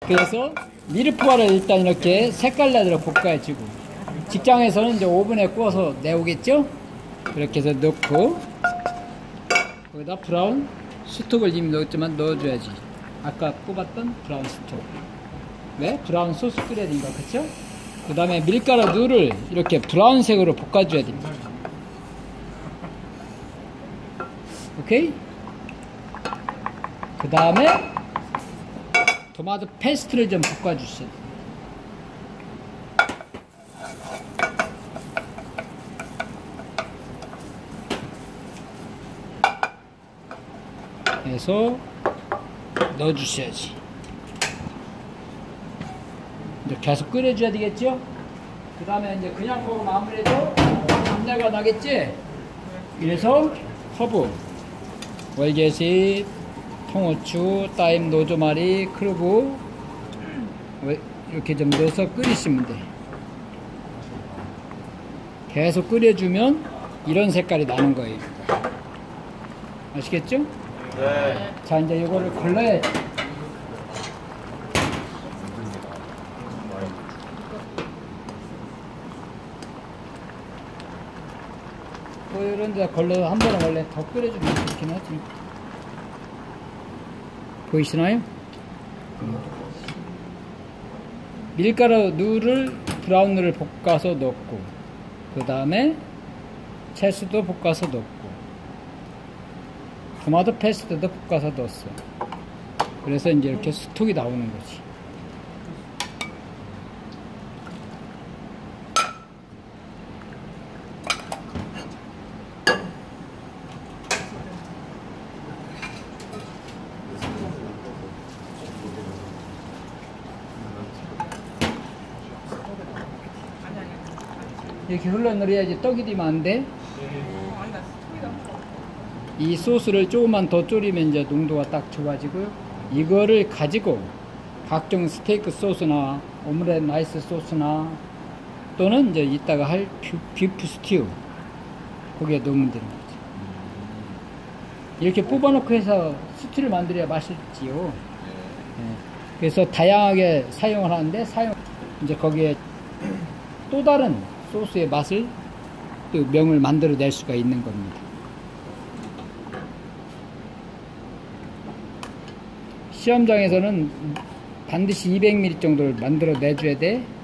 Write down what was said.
그래서 미르포화를 일단 이렇게 색깔 나도록 볶아주고, 직장에서는 이제 오븐에 구워서 내오겠죠? 이렇게 해서 넣고, 거기다 브라운 스톡을 이미 넣었지만 넣어줘야지. 아까 꼽았던 브라운 스톡. 왜? 브라운 소스 끓여야 되니까, 그쵸? 그 다음에 밀가루 누를 이렇게 브라운색으로 볶아줘야 됩니다. 오케이? 그 다음에 토마토 페스트를 좀 볶아주세요. 해서 넣어주셔야지. 이제 계속 끓여줘야 되겠죠? 그 다음에 이제 그냥 먹으면 아무래도 잡내가 나겠지? 이래서 허브, 월계식, 통후추, 따임, 노조마리, 크루브 이렇게 좀 넣어서 끓이시면 돼. 계속 끓여주면 이런 색깔이 나는 거예요. 아시겠죠? 네. 자, 이제 이거를 걸러야지. 뭐 이런 데 걸러 한 번은 원래 더 끓여주면 좋긴 하지. 보이시나요? 밀가루 누를 브라운을 볶아서 넣고, 그 다음에 채소도 볶아서 넣고, 토마토 페스트도 볶아서 넣었어. 그래서 이제 이렇게 스톡이 나오는 거지. 이렇게 흘러내려야지 떡이 되면 안 돼. 이 소스를 조금만 더 졸이면 이제 농도가 딱 좋아지고요. 이거를 가지고 각종 스테이크 소스나 오므렛 라이스 소스나 또는 이제 이따가 할 비프 스튜 거기에 넣으면 되는 거죠. 이렇게 뽑아놓고 해서 스튜를 만들어야 맛있지요. 네. 그래서 다양하게 사용을 하는데 이제 거기에 또 다른 소스의 맛을 또 명을 만들어낼 수가 있는 겁니다. 시험장에서는 반드시 200ml 정도를 만들어 내줘야 돼.